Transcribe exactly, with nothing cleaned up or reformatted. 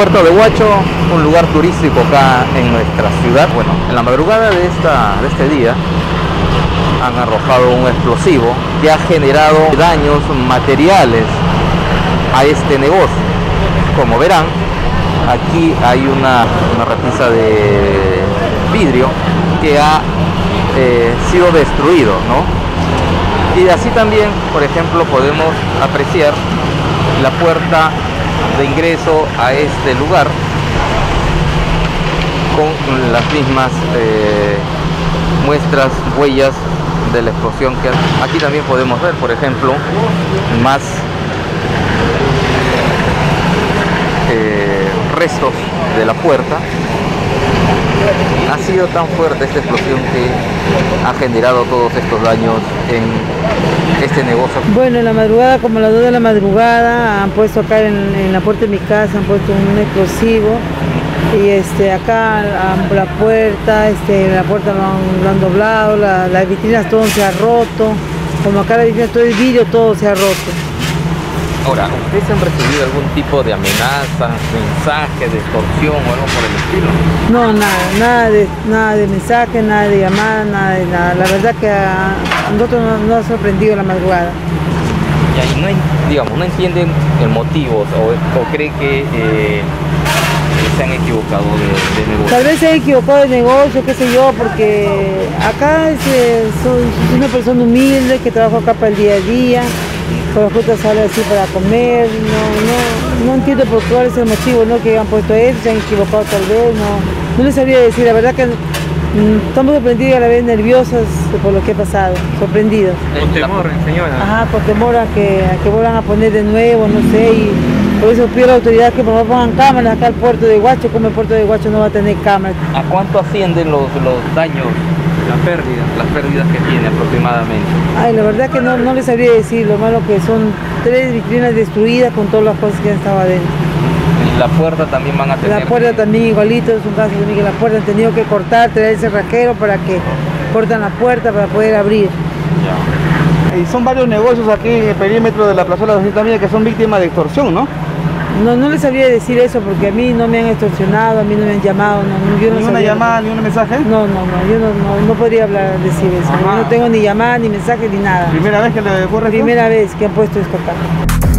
Puerto de Huacho, un lugar turístico acá en nuestra ciudad. Bueno, en la madrugada de, esta, de este día han arrojado un explosivo que ha generado daños materiales a este negocio. Como verán, aquí hay una, una repisa de vidrio que ha eh, sido destruido, ¿no? Y así también, por ejemplo, podemos apreciar la puerta de ingreso a este lugar con las mismas eh, muestras, huellas de la explosión que aquí también podemos ver, por ejemplo, más eh, restos de la puerta. Ha sido tan fuerte esta explosión que ha generado todos estos daños en este negocio. Bueno, en la madrugada, como a las dos de la madrugada, han puesto acá en, en la puerta de mi casa, han puesto un explosivo y este, acá a la puerta, este, la puerta lo han, lo han doblado, la, las vitrinas todo se ha roto, como acá la vitrina todo el vidrio todo se ha roto. Ahora, ¿ustedes han recibido algún tipo de amenaza, mensaje de extorsión o algo por el estilo? No, nada, nada de, nada de mensaje, nada de llamada, nada de nada. La verdad que a, a nosotros nos no ha sorprendido la madrugada. Y ahí no, digamos, no entienden el motivo o, o creen que eh, se han equivocado de, de negocio. Tal vez se han equivocado de negocio, qué sé yo, porque acá es, soy una persona humilde que trabaja acá para el día a día. Con las frutas sale así para comer, no, no, no entiendo por cuál es el motivo, ¿no? Que han puesto eso, se han equivocado tal vez, no, no les sabría decir, la verdad que mmm, estamos sorprendidos y a la vez nerviosas por lo que ha pasado, sorprendidos. Con temor, señora. Ajá, con temor a que, a que vuelvan a poner de nuevo, no sé, y por eso pido a la autoridad que por favor pongan cámaras acá al puerto de Huacho, como el puerto de Huacho no va a tener cámaras. ¿A cuánto ascienden los, los daños? La pérdida. Las pérdidas que tiene aproximadamente. Ay, la verdad que no, no les sabría decir, lo malo que son tres vitrinas destruidas con todas las cosas que han estado adentro. La puerta también van a tener... La puerta también igualito, es un caso también que la puerta han tenido que cortar, traer el cerrajero para que cortan la puerta para poder abrir. Ya. Y son varios negocios aquí en el perímetro de la plazuela de También que son víctimas de extorsión, ¿no? No, no les sabría decir eso porque a mí no me han extorsionado, a mí no me han llamado. No, yo no ¿Ni una sabría. llamada, ni un mensaje? No, no, no, yo no, no, no podría hablar, decir eso. Yo no tengo ni llamada, ni mensaje, ni nada. ¿Primera vez que le ocurre esto? Primera vez que han puesto esto acá.